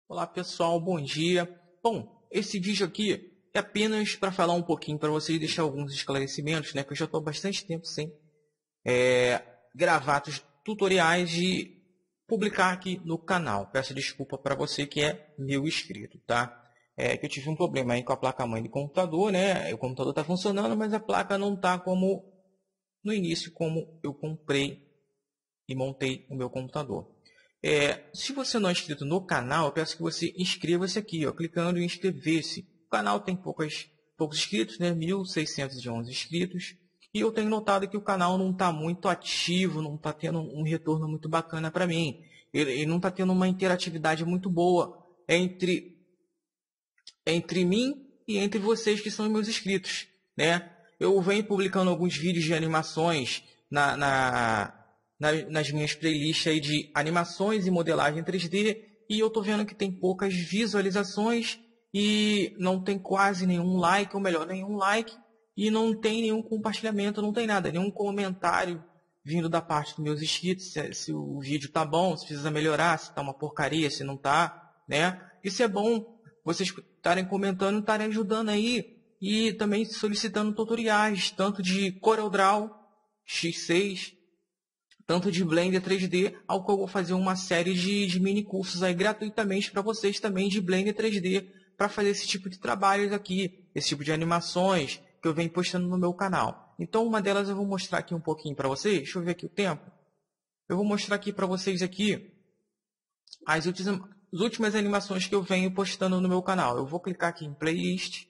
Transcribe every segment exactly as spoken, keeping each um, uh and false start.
Olá pessoal, bom dia. Bom, esse vídeo aqui é apenas para falar um pouquinho para vocês, deixar alguns esclarecimentos, né? Que eu já estou há bastante tempo sem é, gravar tutoriais e publicar aqui no canal. Peço desculpa para você que é meu inscrito, tá? É que eu tive um problema aí com a placa-mãe do computador, né? O computador está funcionando, mas a placa não está como no início, como eu comprei e montei o meu computador. É, se você não é inscrito no canal, eu peço que você inscreva-se aqui, ó, clicando em inscrever-se. O canal tem poucas, poucos inscritos, né? mil seiscentos e onze inscritos. E eu tenho notado que o canal não está muito ativo, não está tendo um retorno muito bacana para mim. Ele, ele não está tendo uma interatividade muito boa entre, entre mim e entre vocês que são meus inscritos, né? Eu venho publicando alguns vídeos de animações na... na nas minhas playlists aí de animações e modelagem três D, e eu tô vendo que tem poucas visualizações e não tem quase nenhum like, ou melhor, nenhum like, e não tem nenhum compartilhamento, não tem nada, nenhum comentário vindo da parte dos meus inscritos, se, se o vídeo tá bom, se precisa melhorar, se tá uma porcaria, se não tá, né? Isso é bom, vocês estarem comentando, estarem ajudando aí, e também solicitando tutoriais, tanto de CorelDRAW, X seis, tanto de Blender três D, ao qual eu vou fazer uma série de, de mini cursos aí gratuitamente para vocês também de Blender três D, para fazer esse tipo de trabalhos aqui, esse tipo de animações que eu venho postando no meu canal. Então uma delas eu vou mostrar aqui um pouquinho para vocês. Deixa eu ver aqui o tempo. Eu vou mostrar aqui para vocês aqui as últimas, as últimas animações que eu venho postando no meu canal. Eu vou clicar aqui em playlist.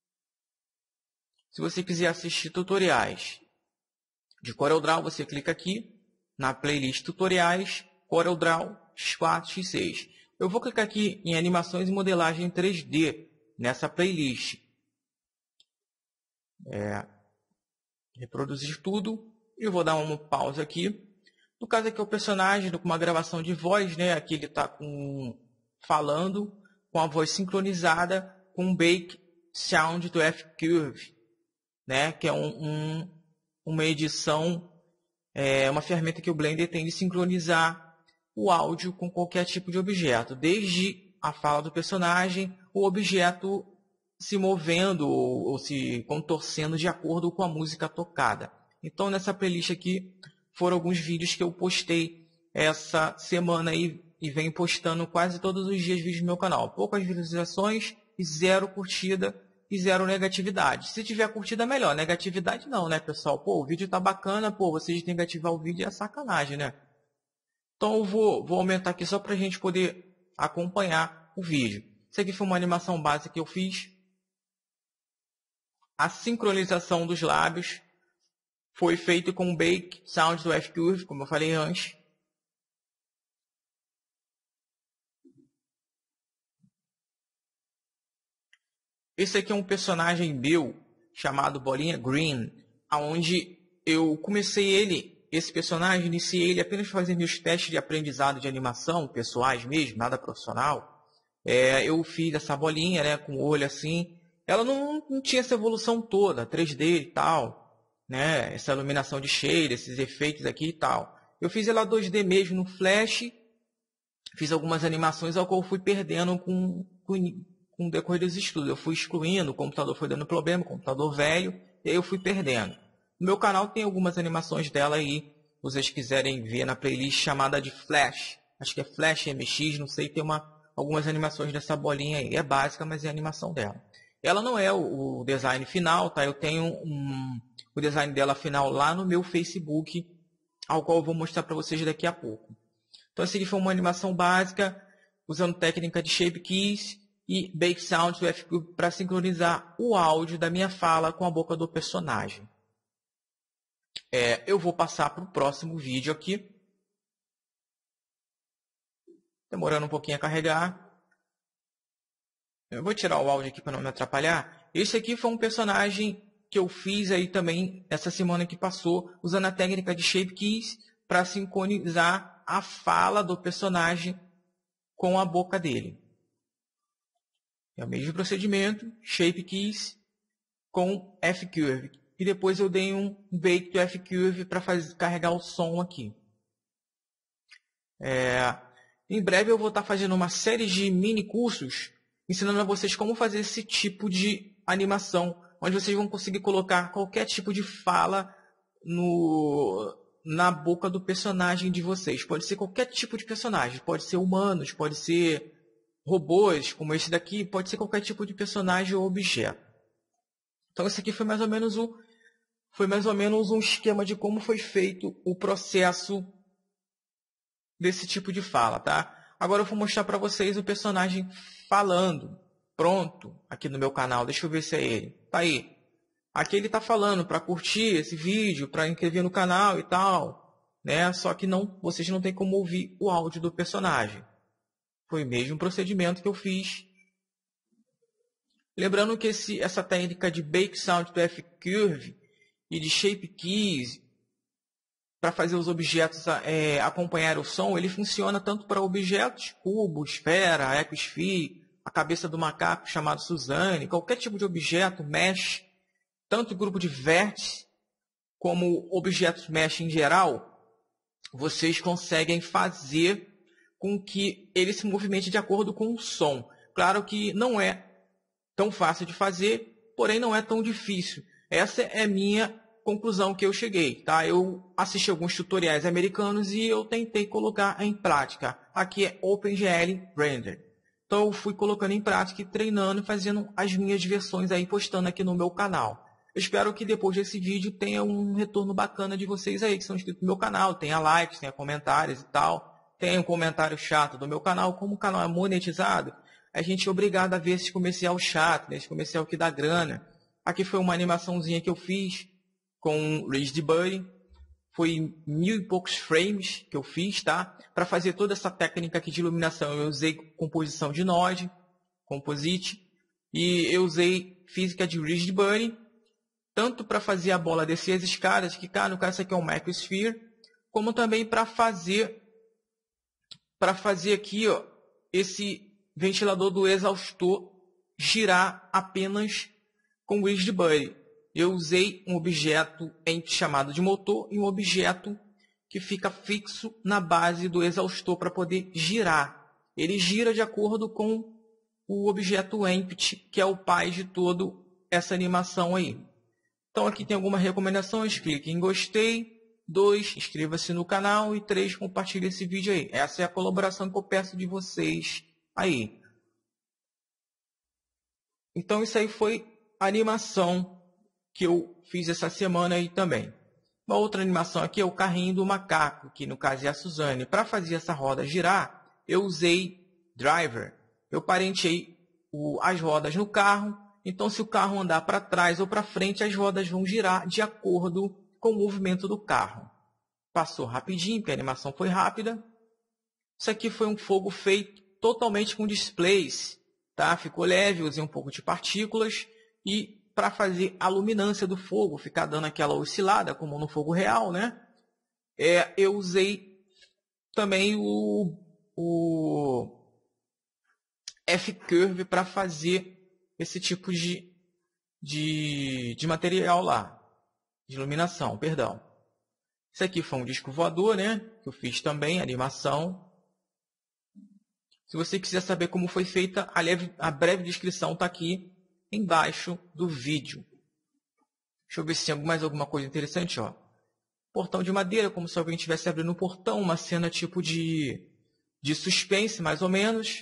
Se você quiser assistir tutoriais de CorelDRAW, você clica aqui na playlist tutoriais CorelDRAW X quatro, X seis. Eu vou clicar aqui em animações e modelagem três D nessa playlist. É, reproduzir tudo e eu vou dar uma pausa aqui. No caso aqui é o personagem com uma gravação de voz, né? Aqui ele está com, falando com a voz sincronizada com o Bake Sound do F-Curve, né? Que é um, um, uma edição, é uma ferramenta que o Blender tem de sincronizar o áudio com qualquer tipo de objeto, desde a fala do personagem, o objeto se movendo ou, ou se contorcendo de acordo com a música tocada. Então, nessa playlist aqui, foram alguns vídeos que eu postei essa semana aí, e venho postando quase todos os dias vídeos no meu canal. Poucas visualizações e zero curtida e zero negatividade. Se tiver curtida, melhor. Negatividade não, né, pessoal? Pô, o vídeo tá bacana, pô, vocês negativar o vídeo é sacanagem, né? Então eu vou, vou aumentar aqui só pra gente poder acompanhar o vídeo. Isso aqui foi uma animação básica que eu fiz. A sincronização dos lábios foi feita com o Bake Sound do F-Curve, como eu falei antes. Esse aqui é um personagem meu chamado Bolinha Green, onde eu comecei ele, esse personagem, iniciei ele apenas fazendo meus testes de aprendizado de animação, pessoais mesmo, nada profissional. É, eu fiz essa bolinha, né, com o olho assim. Ela não, não tinha essa evolução toda, três D e tal, né, essa iluminação de shade, esses efeitos aqui e tal. Eu fiz ela dois D mesmo no Flash, fiz algumas animações ao qual eu fui perdendo com, com com o decorrer dos estudos. Eu fui excluindo, o computador foi dando problema, o computador velho, e aí eu fui perdendo. No meu canal tem algumas animações dela aí, se vocês quiserem ver na playlist chamada de Flash. Acho que é Flash M X, não sei, tem uma, algumas animações dessa bolinha aí. É básica, mas é a animação dela. Ela não é o, o design final, tá? Eu tenho um, o design dela final lá no meu Facebook, ao qual eu vou mostrar para vocês daqui a pouco. Então, essa aqui foi uma animação básica, usando técnica de Shape Keys e Bake Sound do F-Curve para sincronizar o áudio da minha fala com a boca do personagem. É, eu vou passar para o próximo vídeo aqui. Demorando um pouquinho a carregar. Eu vou tirar o áudio aqui para não me atrapalhar. Esse aqui foi um personagem que eu fiz aí também essa semana que passou, usando a técnica de Shape Keys para sincronizar a fala do personagem com a boca dele. É o mesmo procedimento, Shape Keys com F-Curve. E depois eu dei um Bake do F-Curve para carregar o som aqui. É, Em breve eu vou estar fazendo uma série de mini cursos ensinando a vocês como fazer esse tipo de animação, onde vocês vão conseguir colocar qualquer tipo de fala no, na boca do personagem de vocês. Pode ser qualquer tipo de personagem, pode ser humanos, pode ser robôs, como esse daqui, pode ser qualquer tipo de personagem ou objeto. Então esse aqui foi mais ou menos um, foi mais ou menos um esquema de como foi feito o processo desse tipo de fala, tá? Agora eu vou mostrar para vocês o personagem falando, pronto, aqui no meu canal. Deixa eu ver se é ele. Tá aí. Aqui ele tá falando para curtir esse vídeo, para inscrever no canal e tal, né? Só que não, vocês não tem como ouvir o áudio do personagem. Foi o mesmo procedimento que eu fiz. Lembrando que esse, essa técnica de Bake Sound to F-Curve e de Shape Keys para fazer os objetos é, acompanhar o som, ele funciona tanto para objetos, cubo, esfera, ecosphere, a cabeça do macaco chamado Suzanne, qualquer tipo de objeto, mesh, tanto grupo de vértices como objetos mesh em geral, vocês conseguem fazer com que ele se movimente de acordo com o som. Claro que não é tão fácil de fazer, porém não é tão difícil. Essa é a minha conclusão que eu cheguei, tá? Eu assisti alguns tutoriais americanos e eu tentei colocar em prática. Aqui é OpenGL Render. Então eu fui colocando em prática e treinando e fazendo as minhas versões aí, postando aqui no meu canal. Eu espero que depois desse vídeo tenha um retorno bacana de vocês aí que são inscritos no meu canal, tenha likes, tenha comentários e tal. Tenha um comentário chato do meu canal. Como o canal é monetizado, a gente é obrigado a ver esse comercial chato, né? Esse comercial que dá grana. Aqui foi uma animaçãozinha que eu fiz com Rigid Buddy, foi mil e poucos frames que eu fiz, tá? Para fazer toda essa técnica aqui de iluminação, eu usei composição de Node, Composite, e eu usei física de Rigid Buddy, tanto para fazer a bola descer as escadas, que cara, no caso aqui é um Microsphere, como também para fazer, para fazer aqui, ó, esse ventilador do exaustor girar apenas com Rigid Buddy. Eu usei um objeto chamado de motor e um objeto que fica fixo na base do exaustor para poder girar. Ele gira de acordo com o objeto empty, que é o pai de toda essa animação aí. Então aqui tem algumas recomendações. Clique em gostei. dois. Inscreva-se no canal. E três. Compartilhe esse vídeo aí. Essa é a colaboração que eu peço de vocês aí. Então isso aí foi a animação que eu fiz essa semana aí também. Uma outra animação aqui é o carrinho do macaco, que no caso é a Suzanne. Para fazer essa roda girar, eu usei driver. Eu parenteei o, as rodas no carro. Então, se o carro andar para trás ou para frente, as rodas vão girar de acordo com o movimento do carro. Passou rapidinho, porque a animação foi rápida. Isso aqui foi um fogo feito totalmente com displays. Tá? Ficou leve, usei um pouco de partículas e para fazer a luminância do fogo, ficar dando aquela oscilada, como no fogo real, né? É, eu usei também o, o F-Curve para fazer esse tipo de, de, de material lá, de iluminação, perdão. Isso aqui foi um disco voador, né? Que eu fiz também, animação. Se você quiser saber como foi feita, a, leve, a breve descrição está aqui embaixo do vídeo. Deixa eu ver se tem mais alguma coisa interessante, ó. Portão de madeira, como se alguém estivesse abrindo um portão, uma cena tipo de, de suspense, mais ou menos.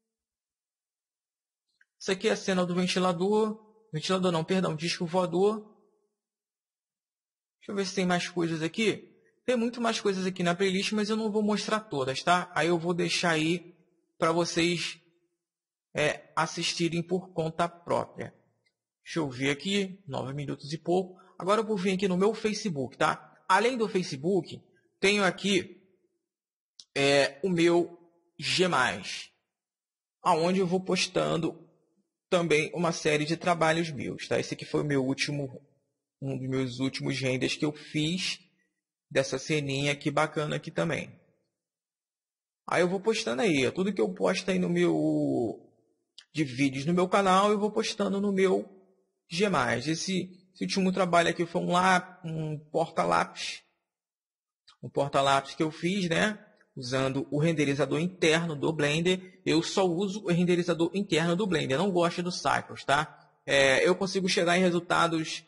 Isso aqui é a cena do ventilador. Ventilador não, perdão, disco voador. Deixa eu ver se tem mais coisas aqui. Tem muito mais coisas aqui na playlist, mas eu não vou mostrar todas, tá? Aí eu vou deixar aí para vocês É, assistirem por conta própria. Deixa eu ver aqui, nove minutos e pouco. Agora eu vou vir aqui no meu Facebook, tá? Além do Facebook, tenho aqui é, o meu G mais, aonde eu vou postando também uma série de trabalhos meus, tá? Esse aqui foi o meu último, um dos meus últimos renders que eu fiz dessa ceninha aqui bacana aqui também. Aí eu vou postando aí, tudo que eu posto aí no meu de vídeos no meu canal, eu vou postando no meu G mais. Esse, esse último trabalho aqui foi um, lá, um porta-lápis. Um porta-lápis que eu fiz, né? usando o renderizador interno do Blender. Eu só uso o renderizador interno do Blender, não gosto do Cycles, tá? É, eu consigo chegar em resultados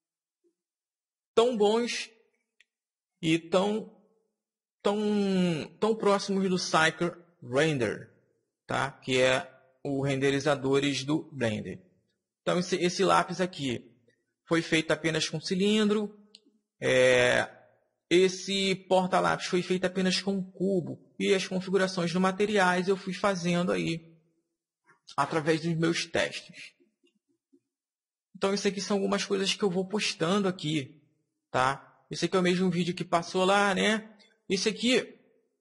tão bons e tão, tão, tão próximos do Cycle Render, tá? Que é o renderizadores do Blender. Então, esse, esse lápis aqui foi feito apenas com cilindro. É, esse porta-lápis foi feito apenas com cubo. E as configurações do materiais eu fui fazendo aí através dos meus testes. Então, isso aqui são algumas coisas que eu vou postando aqui, tá? Esse aqui é o mesmo vídeo que passou lá, né? Esse aqui,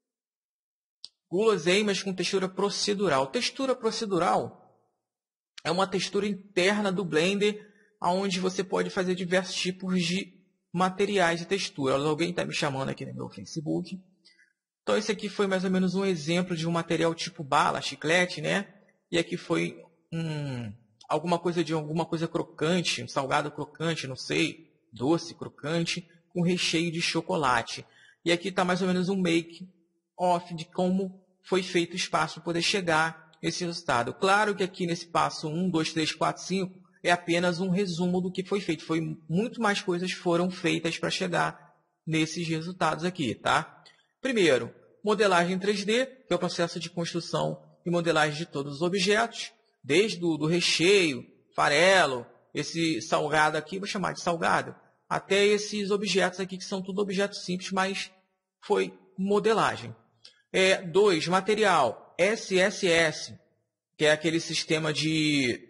guloseimas com textura procedural. Textura procedural é uma textura interna do Blender, onde você pode fazer diversos tipos de materiais de textura. Alguém está me chamando aqui no meu Facebook. Então, esse aqui foi mais ou menos um exemplo de um material tipo bala, chiclete, né? E aqui foi um, alguma coisa de alguma coisa crocante, um salgado crocante, não sei, doce crocante, com recheio de chocolate. E aqui está mais ou menos um make-off de como foi feito o espaço para poder chegar nesse resultado. Claro que aqui nesse passo um, dois, três, quatro, cinco é apenas um resumo do que foi feito. Foi muito mais coisas foram feitas para chegar nesses resultados aqui, tá? Primeiro, modelagem em três D, que é o processo de construção e modelagem de todos os objetos, desde o do recheio, farelo, esse salgado aqui, vou chamar de salgado, até esses objetos aqui que são tudo objetos simples, mas foi modelagem. É, dois, material S S S, que é aquele sistema de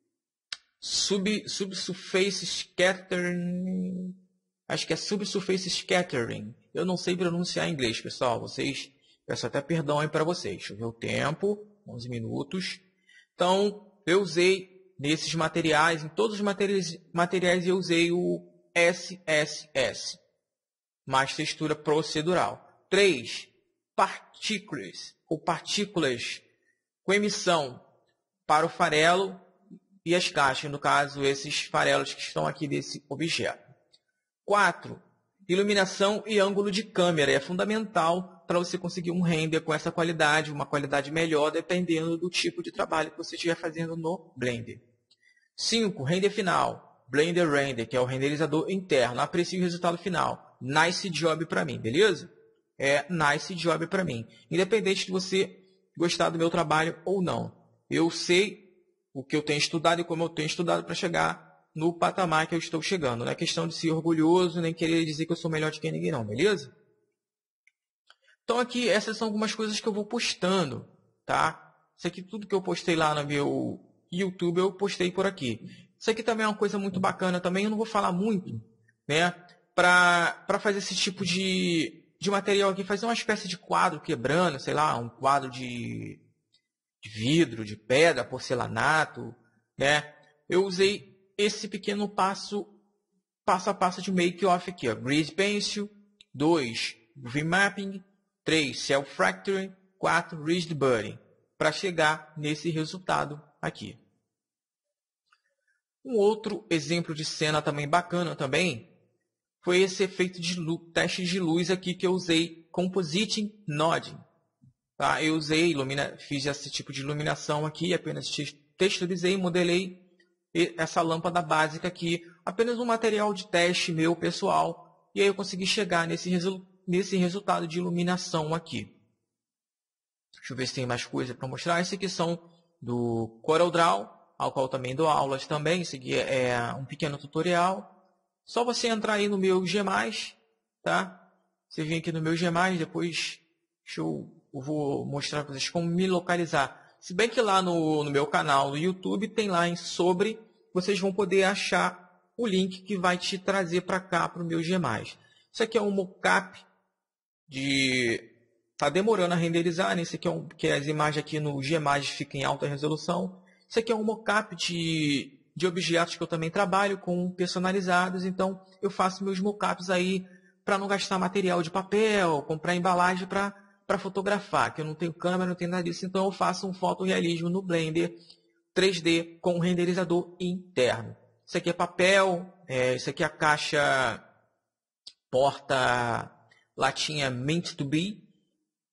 Sub, subsurface scattering, acho que é subsurface scattering. Eu não sei pronunciar em inglês, pessoal. Vocês, peço até perdão aí para vocês. Deixa eu ver o tempo, onze minutos. Então, eu usei nesses materiais, em todos os materiais, materiais eu usei o S S S, mais textura procedural. três. Partículas, ou partículas com emissão para o farelo e as caixas, no caso, esses farelos que estão aqui desse objeto. quatro. Iluminação e ângulo de câmera. É fundamental para você conseguir um render com essa qualidade, uma qualidade melhor, dependendo do tipo de trabalho que você estiver fazendo no Blender. cinco. Render final. Blender Render, que é o renderizador interno. Aprecie o resultado final. Nice job para mim, beleza? É nice job para mim. Independente de você gostar do meu trabalho ou não. Eu sei o que eu tenho estudado e como eu tenho estudado para chegar no patamar que eu estou chegando. Não é questão de ser orgulhoso, nem querer dizer que eu sou melhor de que ninguém não, beleza? Então aqui, essas são algumas coisas que eu vou postando, tá? Isso aqui, tudo que eu postei lá no meu YouTube, eu postei por aqui. Isso aqui também é uma coisa muito bacana também, eu não vou falar muito, né? Para fazer esse tipo de, de material aqui, fazer uma espécie de quadro quebrando, sei lá, um quadro de... de vidro, de pedra, porcelanato, né? Eu usei esse pequeno passo, passo a passo de make-off aqui, ó. Grid Pencil, dois, V-Mapping, três, Cell Factory, quatro, Rigid Budding, para chegar nesse resultado aqui. Um outro exemplo de cena também bacana também foi esse efeito de luz, teste de luz aqui que eu usei Compositing Nodding. Tá? Eu usei, ilumina, fiz esse tipo de iluminação aqui, apenas texturizei e modelei essa lâmpada básica aqui, apenas um material de teste meu pessoal, e aí eu consegui chegar nesse, resu nesse resultado de iluminação aqui. Deixa eu ver se tem mais coisa para mostrar. Esse aqui são do CorelDRAW, ao qual também dou aulas também. Esse aqui é um pequeno tutorial. Só você entrar aí no meu G mais, tá? Você vem aqui no meu G mais, depois deixa eu Eu vou mostrar para vocês como me localizar. Se bem que lá no, no meu canal no YouTube tem lá em sobre, vocês vão poder achar o link que vai te trazer para cá, para o meu G mais. Isso aqui é um mockup de... Está demorando a renderizar, né? Isso aqui é um, que as imagens aqui no G mais ficam em alta resolução. Isso aqui é um mockup de, de objetos que eu também trabalho com personalizados. Então, eu faço meus mockups aí para não gastar material de papel, comprar embalagem para... para fotografar, que eu não tenho câmera, não tenho nada disso, então eu faço um fotorrealismo no Blender três D com um renderizador interno. Isso aqui é papel, é, isso aqui é a caixa porta latinha Meant to Be,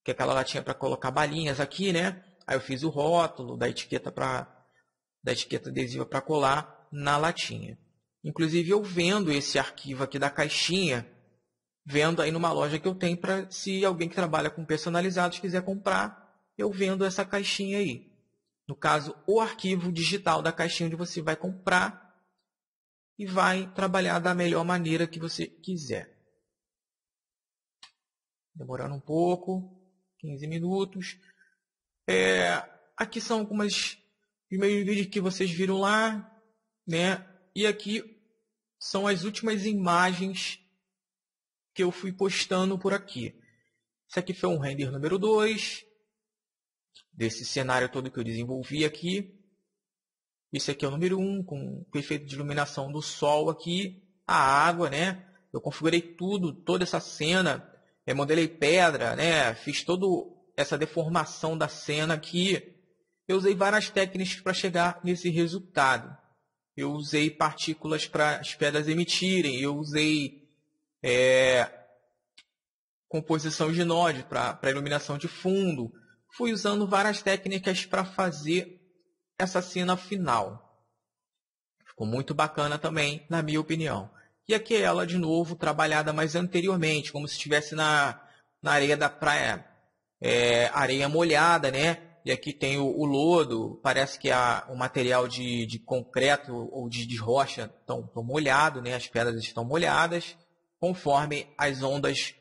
que é aquela latinha para colocar balinhas aqui, né? Aí eu fiz o rótulo da etiqueta para da etiqueta adesiva para colar na latinha. Inclusive eu vendo esse arquivo aqui da caixinha, vendo aí numa loja que eu tenho para se alguém que trabalha com personalizados quiser comprar, eu vendo essa caixinha aí. No caso, o arquivo digital da caixinha onde você vai comprar e vai trabalhar da melhor maneira que você quiser. Demorando um pouco, quinze minutos. É, aqui são algumas primeiros vídeos que vocês viram lá, né? E aqui são as últimas imagens que eu fui postando por aqui. Esse aqui foi um render número dois, desse cenário todo que eu desenvolvi aqui. Esse aqui é o número um, com o efeito de iluminação do sol aqui, a água, né? Eu configurei tudo, toda essa cena, eu modelei pedra, né? Fiz toda essa deformação da cena aqui. Eu usei várias técnicas para chegar nesse resultado. Eu usei partículas para as pedras emitirem, eu usei é, composição de node para iluminação de fundo. Fui usando várias técnicas para fazer essa cena final. Ficou muito bacana também, na minha opinião. E aqui é ela de novo, trabalhada mais anteriormente, como se estivesse na, na areia da praia, é, areia molhada, né? E aqui tem o, o lodo, parece que a, o material de, de concreto ou de, de rocha estão molhado, né? As pedras estão molhadas, conforme as ondas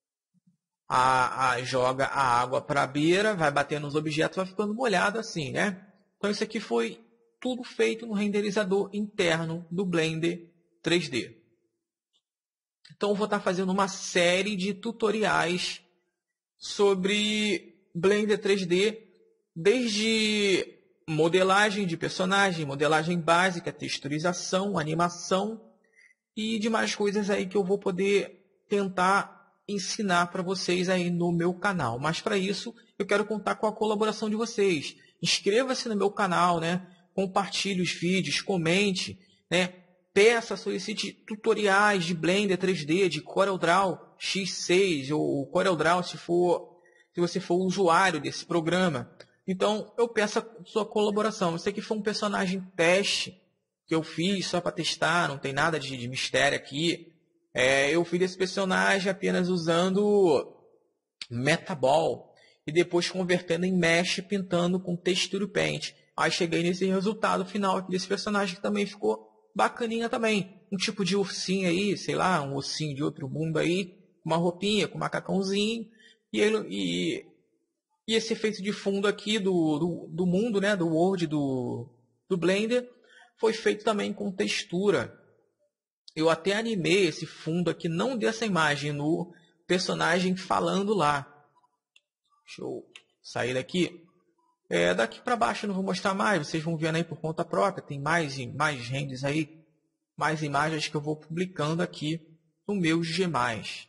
a, a, joga a água para a beira, vai batendo nos objetos, vai ficando molhado assim, né? Então isso aqui foi tudo feito no renderizador interno do Blender três D. Então eu vou estar fazendo uma série de tutoriais sobre Blender três D, desde modelagem de personagem, modelagem básica, texturização, animação e demais coisas aí que eu vou poder tentar ensinar para vocês aí no meu canal. Mas para isso eu quero contar com a colaboração de vocês. Inscreva-se no meu canal, né? Compartilhe os vídeos, comente, né? Peça, solicite tutoriais de Blender três D, de CorelDRAW X seis ou CorelDRAW se for, se você for usuário desse programa. Então eu peço a sua colaboração. Esse aqui foi um personagem teste que eu fiz só para testar, não tem nada de, de mistério aqui. É, eu fiz esse personagem apenas usando Metaball e depois convertendo em Mesh, pintando com Texture Paint. Aí cheguei nesse resultado final aqui desse personagem que também ficou bacaninha também. Um tipo de ursinho aí, sei lá, um ursinho de outro mundo aí, com uma roupinha, com um macacãozinho. E, ele, e, e esse efeito de fundo aqui do, do, do mundo, né, do World do, do Blender, foi feito também com textura. Eu até animei esse fundo aqui, não dessa imagem, no personagem falando lá. Deixa eu sair daqui. É, daqui para baixo eu não vou mostrar mais, vocês vão vendo aí por conta própria. Tem mais, mais renders aí, mais imagens que eu vou publicando aqui no meu G mais.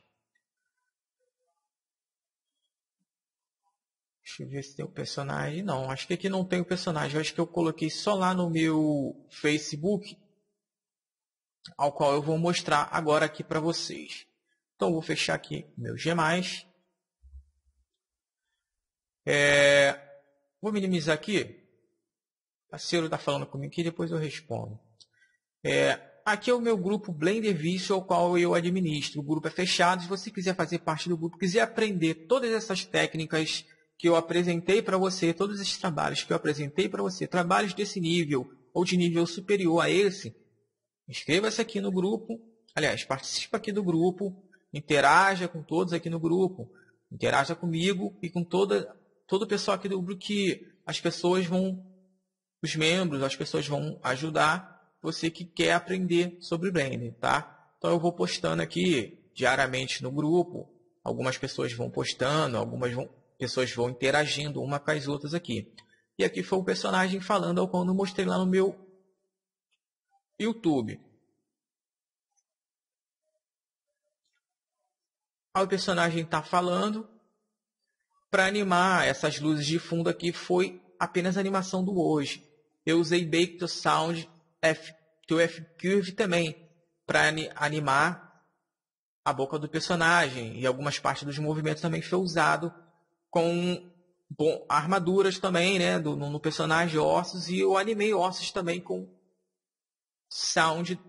Deixa eu ver se tem o personagem. Não, acho que aqui não tem o personagem. Eu acho que eu coloquei só lá no meu Facebook, ao qual eu vou mostrar agora aqui para vocês. Então, eu vou fechar aqui meu G mais. É, vou minimizar aqui. O parceiro está falando comigo aqui, depois eu respondo. É, aqui é o meu grupo Blender Visual, ao qual eu administro. O grupo é fechado. Se você quiser fazer parte do grupo, quiser aprender todas essas técnicas que eu apresentei para você, todos esses trabalhos que eu apresentei para você, trabalhos desse nível ou de nível superior a esse, inscreva-se aqui no grupo. Aliás, participe aqui do grupo, interaja com todos aqui no grupo, interaja comigo e com toda, todo o pessoal aqui do grupo, que as pessoas vão, os membros, as pessoas vão ajudar você que quer aprender sobre Blender, tá? Então eu vou postando aqui diariamente no grupo, algumas pessoas vão postando, algumas vão, pessoas vão interagindo uma com as outras aqui. E aqui foi o personagem falando, ao qual eu mostrei lá no meu YouTube. Aí o personagem está falando. Para animar essas luzes de fundo aqui foi apenas a animação do hoje. Eu usei Bake to Sound F to F Curve também para animar a boca do personagem, e algumas partes dos movimentos também foi usado com bom, armaduras também, né, do, no personagem Ossos, e eu animei Ossos também com Sound,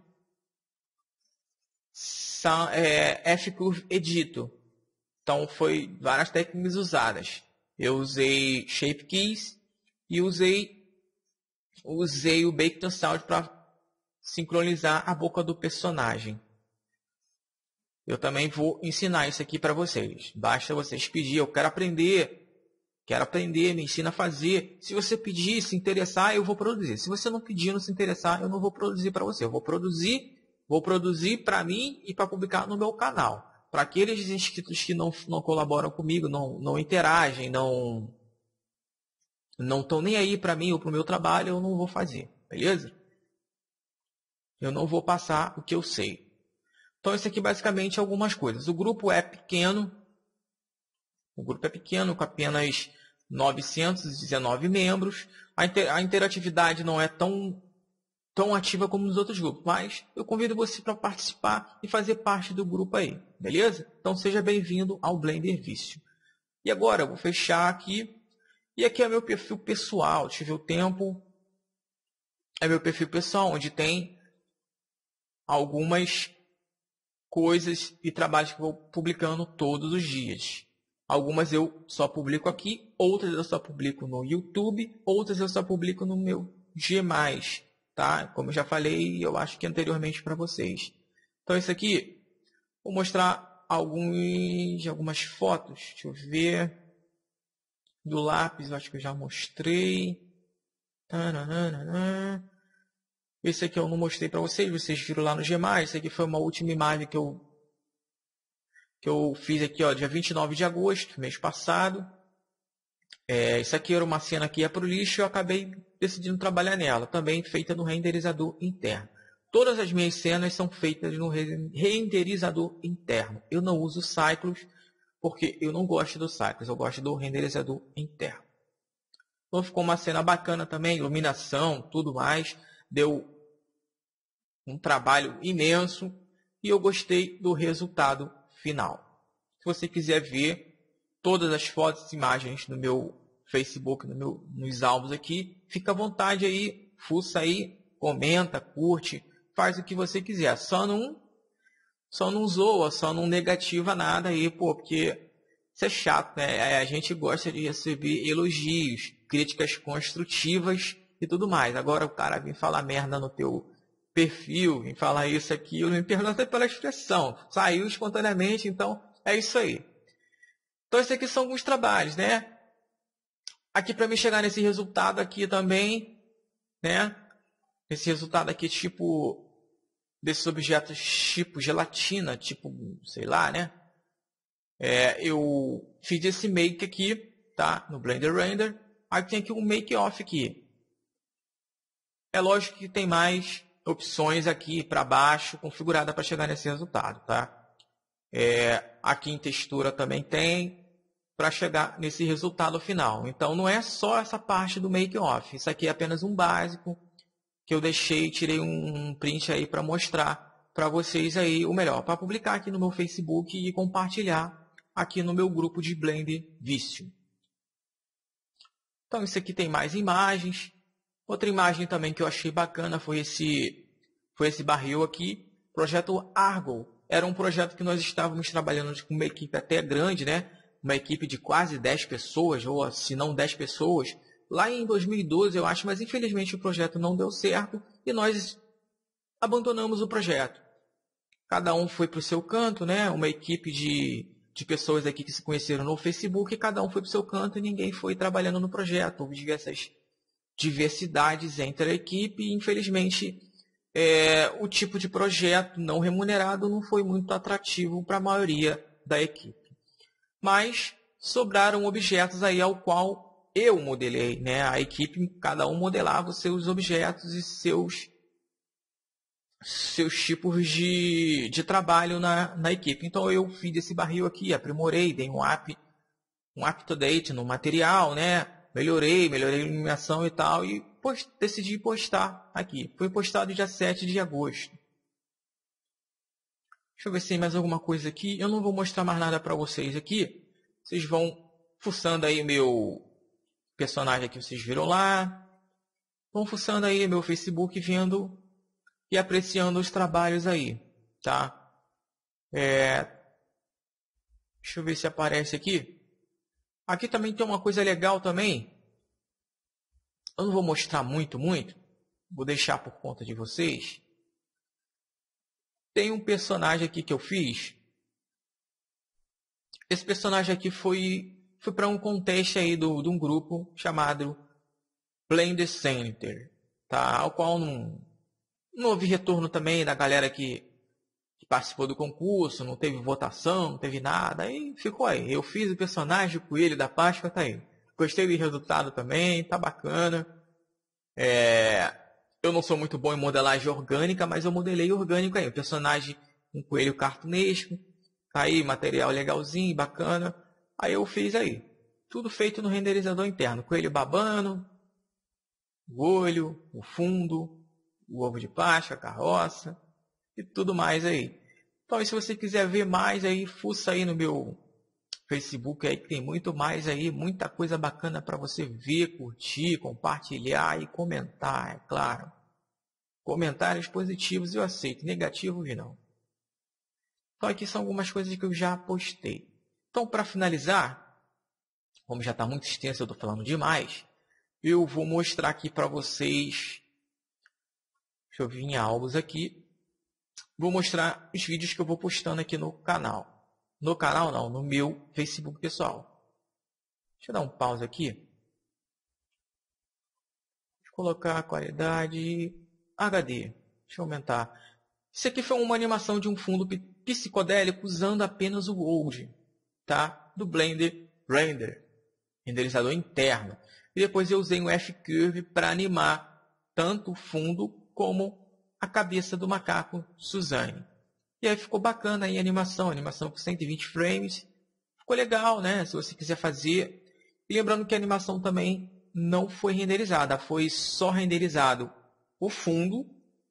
sound é, F-Curve Edito. Então foi várias técnicas usadas. Eu usei Shape Keys e usei usei o Baked Sound para sincronizar a boca do personagem. Eu também vou ensinar isso aqui para vocês. Basta vocês pedir, eu quero aprender, quero aprender, me ensina a fazer. Se você pedir, se interessar, eu vou produzir. Se você não pedir, não se interessar, eu não vou produzir para você. Eu vou produzir, vou produzir para mim e para publicar no meu canal. Para aqueles inscritos que não, não colaboram comigo, não, não interagem, não não estão nem aí para mim ou para o meu trabalho, eu não vou fazer, beleza? Eu não vou passar o que eu sei. Então, isso aqui basicamente é algumas coisas. O grupo é pequeno. O grupo é pequeno, com apenas novecentos e dezenove membros. A, inter a interatividade não é tão, tão ativa como nos outros grupos, mas eu convido você para participar e fazer parte do grupo aí, beleza? Então, seja bem-vindo ao Blender Vício. E agora, eu vou fechar aqui. E aqui é meu perfil pessoal. Deixa eu ver o tempo. É meu perfil pessoal, onde tem algumas coisas e trabalhos que eu vou publicando todos os dias. Algumas eu só publico aqui, outras eu só publico no YouTube, outras eu só publico no meu G mais, tá? Como eu já falei, eu acho que anteriormente para vocês. Então, isso aqui, vou mostrar alguns, algumas fotos. Deixa eu ver. Do lápis, eu acho que eu já mostrei. Esse aqui eu não mostrei para vocês, vocês viram lá no G mais. Esse aqui foi uma última imagem que eu, que eu fiz aqui, ó, dia vinte e nove de agosto, mês passado. É, isso aqui era uma cena que ia para o lixo e eu acabei decidindo trabalhar nela, também feita no renderizador interno. Todas as minhas cenas são feitas no renderizador interno. Eu não uso Cycles, porque eu não gosto do Cycles, eu gosto do renderizador interno. Então ficou uma cena bacana também, iluminação, tudo mais. Deu um trabalho imenso e eu gostei do resultado final. Se você quiser ver todas as fotos e imagens no meu Facebook, no meu, nos álbuns aqui, fica à vontade aí, fuça aí, comenta, curte, faz o que você quiser. Só não, só não zoa, só não negativa nada aí, pô, porque isso é chato, né? A gente gosta de receber elogios, críticas construtivas e tudo mais. Agora o cara vem falar merda no teu perfil, vem falar isso aqui, eu me pergunto pela expressão. Saiu espontaneamente, então é isso aí. Então esses aqui são alguns trabalhos, né? Aqui para mim chegar nesse resultado aqui também, né? Esse resultado aqui tipo desses objetos tipo gelatina, tipo, sei lá, né? É, eu fiz esse make aqui, tá? No Blender Render. Aí tem aqui um make off aqui. É lógico que tem mais opções aqui para baixo, configurada para chegar nesse resultado, tá? É, aqui em textura também tem, para chegar nesse resultado final. Então, não é só essa parte do make off. Isso aqui é apenas um básico que eu deixei, tirei um print aí para mostrar para vocês aí o melhor, para publicar aqui no meu Facebook e compartilhar aqui no meu grupo de Blender Vício. Então, isso aqui tem mais imagens. Outra imagem também que eu achei bacana foi esse, foi esse barril aqui, projeto Argo. Era um projeto que nós estávamos trabalhando com uma equipe até grande, né? Uma equipe de quase dez pessoas, ou se não dez pessoas, lá em dois mil e doze, eu acho, mas infelizmente o projeto não deu certo e nós abandonamos o projeto. Cada um foi para o seu canto, né? Uma equipe de, de pessoas aqui que se conheceram no Facebook, e cada um foi para o seu canto e ninguém foi trabalhando no projeto. Houve diversas diversidades entre a equipe e, infelizmente, é, o tipo de projeto não remunerado não foi muito atrativo para a maioria da equipe. Mas sobraram objetos aí ao qual eu modelei, né? A equipe, cada um modelava os seus objetos e seus, seus tipos de, de trabalho na, na equipe. Então eu fiz esse barril aqui, aprimorei, dei um up, um up-to-date no material, né? Melhorei, melhorei a iluminação e tal, e post, decidi postar aqui. Foi postado dia sete de agosto. Deixa eu ver se tem mais alguma coisa aqui. Eu não vou mostrar mais nada para vocês aqui. Vocês vão fuçando aí meu personagem aqui, vocês viram lá. Vão fuçando aí meu Facebook, vendo e apreciando os trabalhos aí, tá? É... Deixa eu ver se aparece aqui. Aqui também tem uma coisa legal também. Eu não vou mostrar muito, muito. Vou deixar por conta de vocês. Tem um personagem aqui que eu fiz. Esse personagem aqui foi, foi para um contest aí do, de um grupo chamado Blender Center, tá? Ao qual não, não houve retorno também da galera que, que participou do concurso, não teve votação, não teve nada, aí ficou aí. Eu fiz o personagem, o coelho da Páscoa, tá aí. Gostei do resultado também, tá bacana. É, eu não sou muito bom em modelagem orgânica, mas eu modelei orgânico aí. O personagem, um coelho cartunesco, tá aí, material legalzinho, bacana. Aí eu fiz aí. Tudo feito no renderizador interno. Coelho babando, o olho, o fundo, o ovo de Páscoa, a carroça e tudo mais aí. Então, se você quiser ver mais aí, fuça aí no meu Facebook aí, que tem muito mais aí, muita coisa bacana para você ver, curtir, compartilhar e comentar, é claro. Comentários positivos eu aceito, negativos não. Então, aqui são algumas coisas que eu já postei. Então, para finalizar, como já está muito extenso, eu estou falando demais, eu vou mostrar aqui para vocês. Deixa eu vir em álbuns aqui. Vou mostrar os vídeos que eu vou postando aqui no canal. No canal não, no meu Facebook pessoal. Deixa eu dar um pause aqui. Deixa eu colocar a qualidade H D. Deixa eu aumentar. Isso aqui foi uma animação de um fundo psicodélico usando apenas o World, tá? Do Blender Render, renderizador interno. E depois eu usei um F-Curve para animar tanto o fundo como a cabeça do macaco Suzanne. E aí ficou bacana aí a animação, animação com cento e vinte frames. Ficou legal, né? Se você quiser fazer. E lembrando que a animação também não foi renderizada, foi só renderizado o fundo.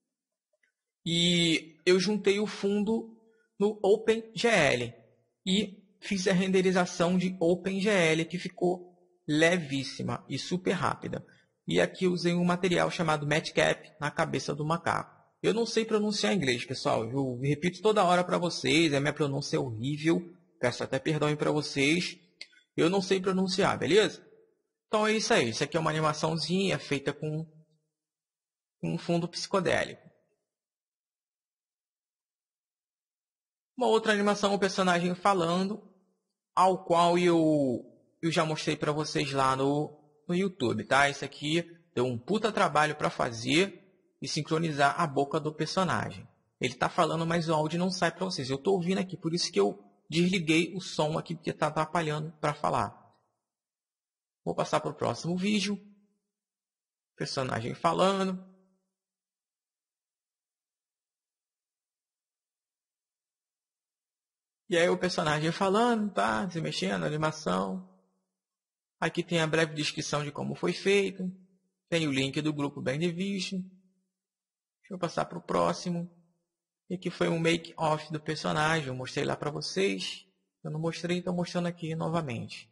E eu juntei o fundo no OpenGL e fiz a renderização de OpenGL, que ficou levíssima e super rápida. E aqui eu usei um material chamado Matcap na cabeça do macaco. Eu não sei pronunciar inglês, pessoal. Eu repito toda hora para vocês. A minha pronúncia é horrível. Peço até perdão para vocês. Eu não sei pronunciar, beleza? Então é isso aí. Isso aqui é uma animaçãozinha feita com um fundo psicodélico. Uma outra animação, o personagem falando, ao qual eu, eu já mostrei para vocês lá no, no YouTube, tá? Isso aqui deu um puta trabalho para fazer e sincronizar a boca do personagem. Ele está falando, mas o áudio não sai para vocês. Eu estou ouvindo aqui, por isso que eu desliguei o som aqui, porque está atrapalhando para falar. Vou passar para o próximo vídeo. Personagem falando. E aí o personagem falando, tá? Se mexendo, animação. Aqui tem a breve descrição de como foi feito. Tem o link do grupo Blender Vision. Deixa eu passar para o próximo. E aqui foi um make-off do personagem. Eu mostrei lá para vocês. Eu não mostrei, estou mostrando aqui novamente.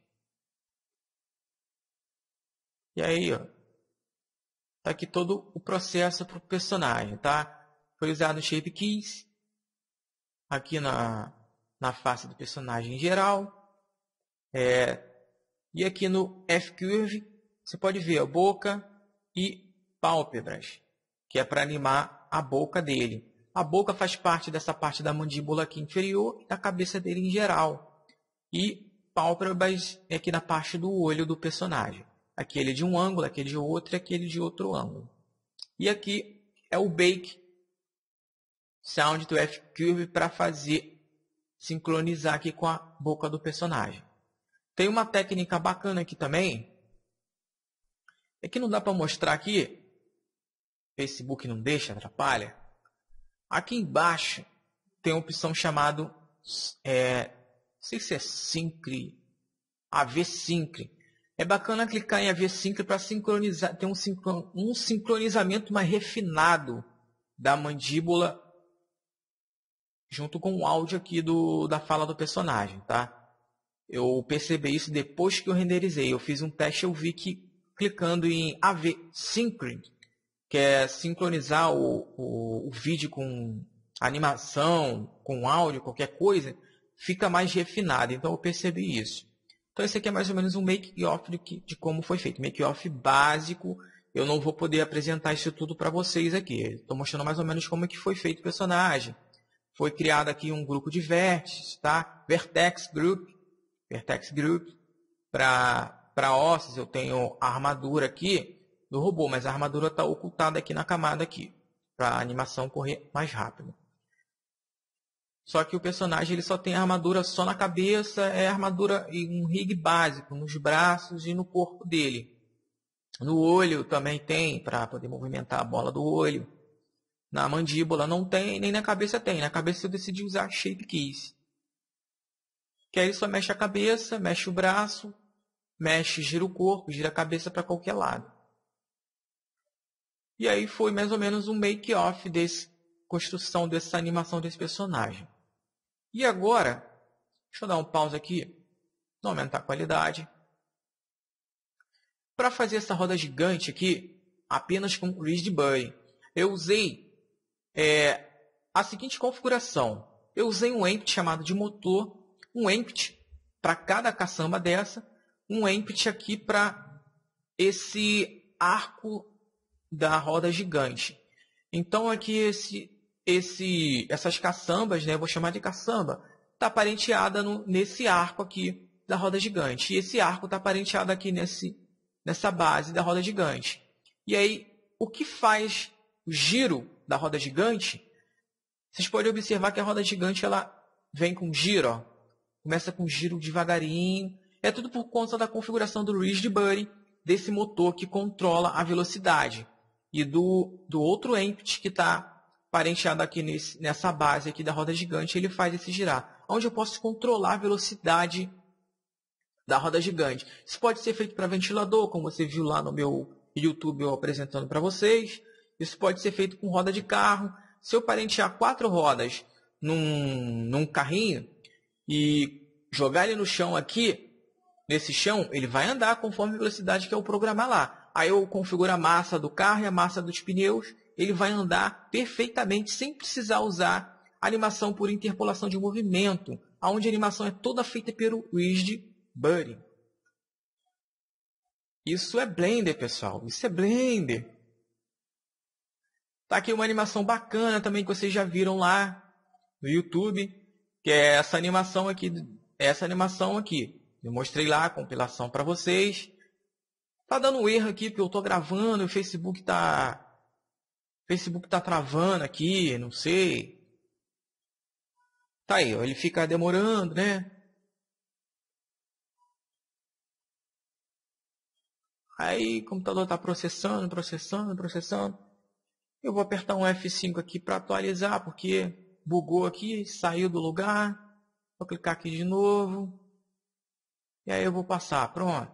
E aí, ó. Tá aqui todo o processo para o personagem, tá? Foi usado Shape Keys. Aqui na, na face do personagem em geral. É, e aqui no F-Curve, você pode ver a boca e pálpebras, que é para animar a boca dele. A boca faz parte dessa parte da mandíbula aqui inferior e da cabeça dele em geral. E pálpebras é aqui na parte do olho do personagem. Aquele de um ângulo, aquele de outro e aquele de outro ângulo. E aqui é o Bake Sound do F-Curve para fazer sincronizar aqui com a boca do personagem. Tem uma técnica bacana aqui também. É que não dá para mostrar aqui. Facebook não deixa, atrapalha. Aqui embaixo tem uma opção chamada, é, não sei se é Syncre, A V Syncre. É bacana clicar em A V Syncre para sincronizar, ter um, sincron, um sincronizamento mais refinado da mandíbula junto com o áudio aqui do, da fala do personagem, tá? Eu percebi isso depois que eu renderizei. Eu fiz um teste, eu vi que clicando em A V Sync, que é sincronizar o, o, o vídeo com animação, com áudio, qualquer coisa, fica mais refinado. Então eu percebi isso. Então esse aqui é mais ou menos um make-off de, de como foi feito. Make-off básico. Eu não vou poder apresentar isso tudo para vocês aqui. Estou mostrando mais ou menos como é que foi feito o personagem. Foi criado aqui um grupo de vértices, tá? Vertex Group. Vertex Group. Para ossos eu tenho a armadura aqui do robô, mas a armadura está ocultada aqui na camada aqui. Para a animação correr mais rápido. Só que o personagem ele só tem a armadura só na cabeça, é armadura e um rig básico nos braços e no corpo dele. No olho também tem, para poder movimentar a bola do olho. Na mandíbula não tem, nem na cabeça tem. Na cabeça eu decidi usar Shape Keys. Que aí só mexe a cabeça, mexe o braço, mexe, gira o corpo, gira a cabeça para qualquer lado. E aí foi mais ou menos um make-off dessa construção, dessa animação desse personagem. E agora, deixa eu dar um pause aqui, aumentar a qualidade. Para fazer essa roda gigante aqui, apenas com o Rigid Buddy, eu usei é, a seguinte configuração. Eu usei um empty chamado de motor, um empty para cada caçamba dessa, um empty aqui para esse arco da roda gigante. Então aqui esse, esse, essas caçambas, né, eu vou chamar de caçamba, está parenteada no, nesse arco aqui da roda gigante. E esse arco está parenteado aqui nesse, nessa base da roda gigante. E aí, o que faz o giro da roda gigante? Vocês podem observar que a roda gigante ela vem com giro. Ó. Começa com giro devagarinho. É tudo por conta da configuração do Rigid Buddy, desse motor que controla a velocidade. E do, do outro empty que está parenteado aqui nesse, nessa base aqui da roda gigante, ele faz esse girar. Onde eu posso controlar a velocidade da roda gigante. Isso pode ser feito para ventilador, como você viu lá no meu YouTube eu apresentando para vocês. Isso pode ser feito com roda de carro. Se eu parentear quatro rodas num, num carrinho e jogar ele no chão aqui, nesse chão, ele vai andar conforme a velocidade que eu programar lá. Aí eu configuro a massa do carro e a massa dos pneus. Ele vai andar perfeitamente sem precisar usar animação por interpolação de movimento, onde a animação é toda feita pelo Rigid Buddy. Isso é Blender, pessoal. Isso é Blender. Tá aqui uma animação bacana também que vocês já viram lá no YouTube, que é essa animação aqui. Essa animação aqui. Eu mostrei lá a compilação para vocês. Tá dando um erro aqui porque eu tô gravando, o Facebook tá o Facebook tá travando aqui, não sei. Tá aí, ó, ele fica demorando, né? Aí o computador está processando, processando, processando. Eu vou apertar um F cinco aqui para atualizar, porque bugou aqui, saiu do lugar. Vou clicar aqui de novo. E aí eu vou passar, pronto.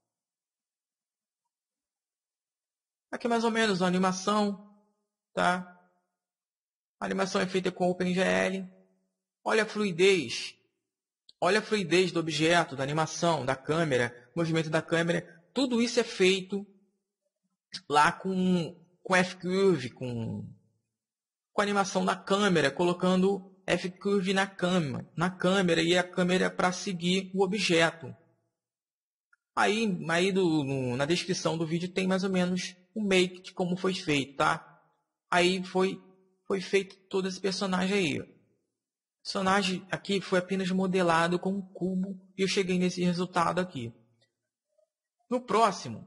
Aqui mais ou menos a animação, tá? A animação é feita com OpenGL. Olha a fluidez. Olha a fluidez do objeto, da animação, da câmera, movimento da câmera. Tudo isso é feito lá com, com F-Curve, com, com a animação da câmera, colocando F-Curve na câmera, na câmera e a câmera para seguir o objeto. Aí, aí do, no, na descrição do vídeo tem mais ou menos o make de como foi feito, tá? Aí foi, foi feito todo esse personagem aí. O personagem aqui foi apenas modelado com um cubo e eu cheguei nesse resultado aqui. No próximo,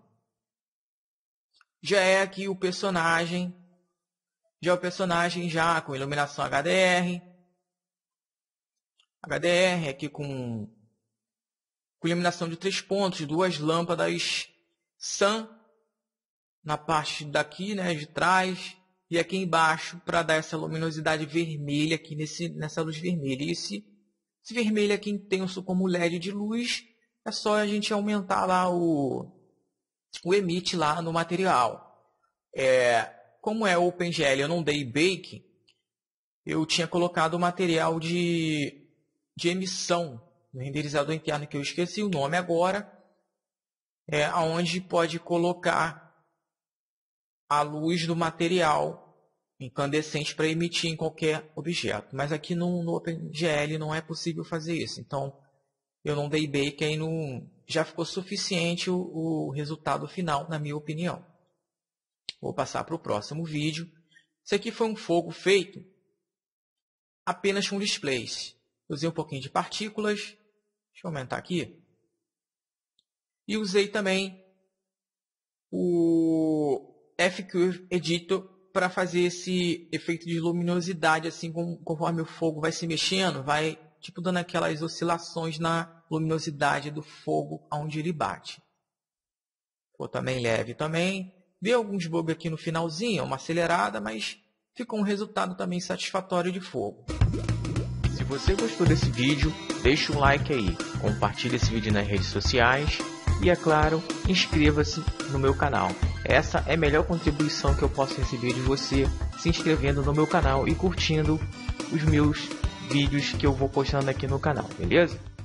já é aqui o personagem, já é o personagem já com iluminação H D R. H D R aqui com, com iluminação de três pontos, duas lâmpadas Sun na parte daqui, né, de trás, e aqui embaixo para dar essa luminosidade vermelha aqui nesse, nessa luz vermelha. E esse, esse vermelho aqui intenso como L E D de luz, é só a gente aumentar lá o, o emit lá no material. É, como é OpenGL, eu não dei bake, eu tinha colocado o material de, de emissão no renderizador interno, que eu esqueci o nome agora, é onde pode colocar a luz do material incandescente para emitir em qualquer objeto. Mas aqui no, no OpenGL não é possível fazer isso. Então, eu não dei bake, aí não, já ficou suficiente o, o resultado final, na minha opinião. Vou passar para o próximo vídeo. Esse aqui foi um fogo feito apenas com displays. Usei um pouquinho de partículas. Deixa eu aumentar aqui. E usei também o F-Curve Editor para fazer esse efeito de luminosidade, assim, conforme o fogo vai se mexendo, vai tipo dando aquelas oscilações na luminosidade do fogo onde ele bate. Ficou também leve também. Deu alguns bugs aqui no finalzinho, uma acelerada, mas ficou um resultado também satisfatório de fogo. Se você gostou desse vídeo, deixa um like aí, compartilhe esse vídeo nas redes sociais e, é claro, inscreva-se no meu canal. Essa é a melhor contribuição que eu posso receber de você, se inscrevendo no meu canal e curtindo os meus vídeos que eu vou postando aqui no canal, beleza?